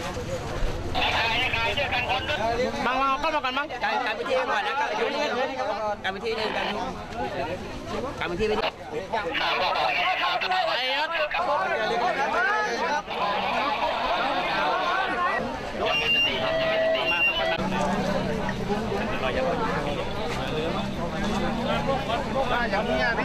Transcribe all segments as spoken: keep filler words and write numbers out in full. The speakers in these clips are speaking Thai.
บางเราก็มากันบ้างการการไปที่ก่อนนะการไปที่การไปที่นึงการการไปที่ไปที่ไอ้ยัดอย่างนี้พี่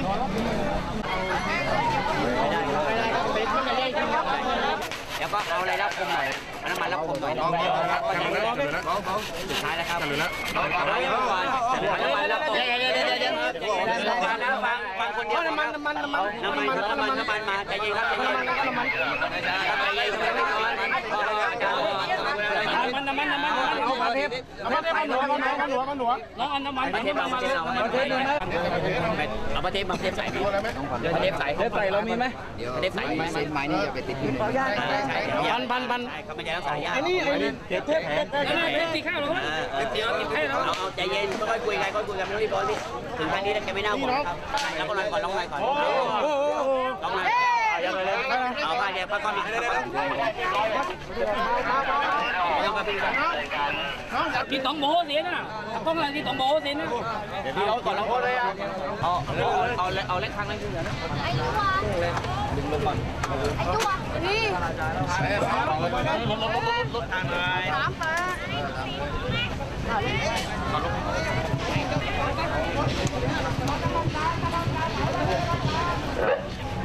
แล้วก็เอาอะไรรับคมหน่อยน้ำมันรับคมหน่อยน้องน้องครับสุดท้ายแล้วครับน้องน้องน้องก่อนน้ำมันรับคมเดี๋ยวเดี๋ยวเดี๋ยวเดี๋ยวฟังนะฟังฟังคนเดียวน้ำมันน้ำมันน้ำมันน้ำมันน้ำมันน้ำมันมาใจเย็นครับใจเย็นน้ำมันน้ำมันใจเย็นไม่ร้อนมันน้ำมันน้ำมันน้ำมันเอามาเทปเอามาเทปมาหนัวมาหนัวมาหนัวมาหนัวน้องอันน้ำมันมาเทปมาเทปมาเทปเลยนะเอามาเทปมาเทปใส่มาเทปใส่เทปใส่เรามีไหมเทปใส่ไม้ไม้นี่จะไปติดอยู่บันบันบันเขาไม่ใช่ต้องใส่ยาไอ้นี่ไอ้นี่เทปเทปเทปตีข้าวเหรอเดี๋ยวกินให้เราเอาใจเย็นค่อยคุยกันค่อยคุยกันไม่ต้องรีบร้อนพี่ถึงแค่นี้แล้วแกไม่น่าห่วงครับแล้วก็นอนก่อนลองนอนก่อนลองนอนเอาไปเดี๋ยวป้าก้อนมากินตองโบเสียนะต้องอะไรกินตองโบเสียนะเดี๋ยวพี่เราก่อนเราโบเลยอ่ะเอาเอาเอาเล็กครั้งเล็กขึ้นเหรอไอ้ตัวดึงลงก่อนไอ้ตัวนี่ลดลดลดลดทางเลยสามแปด